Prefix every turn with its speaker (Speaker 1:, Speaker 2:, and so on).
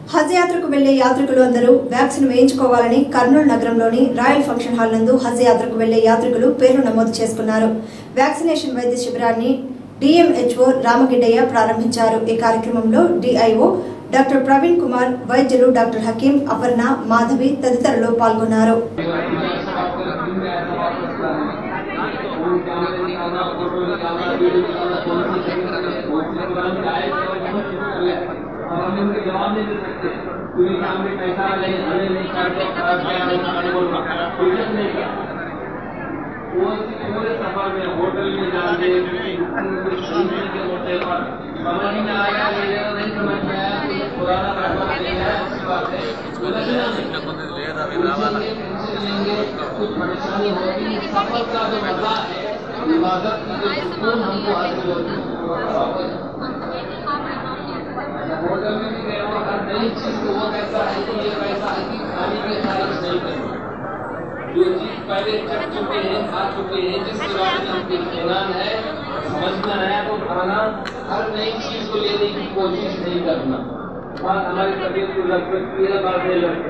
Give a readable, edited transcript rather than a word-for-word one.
Speaker 1: హజ్ యాత్రకు వెళ్లే యాత్రికులు అందరూ వ్యాక్సిన్ వేయించుకోవాలని కర్నూలు నగరంలోని రాయల్ ఫంక్షన్ హాల్ నందు హజ్ యాత్రకు వెళ్లే యాత్రికులు పేర్లు నమోదు చేసుకున్నారు. వ్యాక్సినేషన్ వైద్య శిబిరాన్ని డిఎంహెచ్ఓ రామగిడ్డయ్య ప్రారంభించారు. ఈ కార్యక్రమంలో డిఐఓ డాక్టర్ ప్రవీణ్ కుమార్, వైద్యులు డాక్టర్ హకీం, అపర్ణ, మాధవి తదితరులు పాల్గొన్నారు.
Speaker 2: जवाब नहीं दे सकते पूरी काम में पैसा नहीं करते पूरे सफर में होटल में जाते होटल पर समझ में आया नहीं समझ में आया पुराना कुछ परेशानी होगी। सफर का जो मजा है इबादत की जो सुकून हमको हासिल होती होटल में भी गए और हर नई चीज को वो कैसा है कि ये कैसा है कि खाने की तारीफ नहीं करें। जो चीज पहले चख चुके हैं, खा चुके हैं, जिसके बारे में हमको इत्मीनान है, समझ में आया तो खाना, हर नई चीज को लेने की कोशिश नहीं करना। बात हमारी तबीयत को लग सकती है, बात नहीं लगती।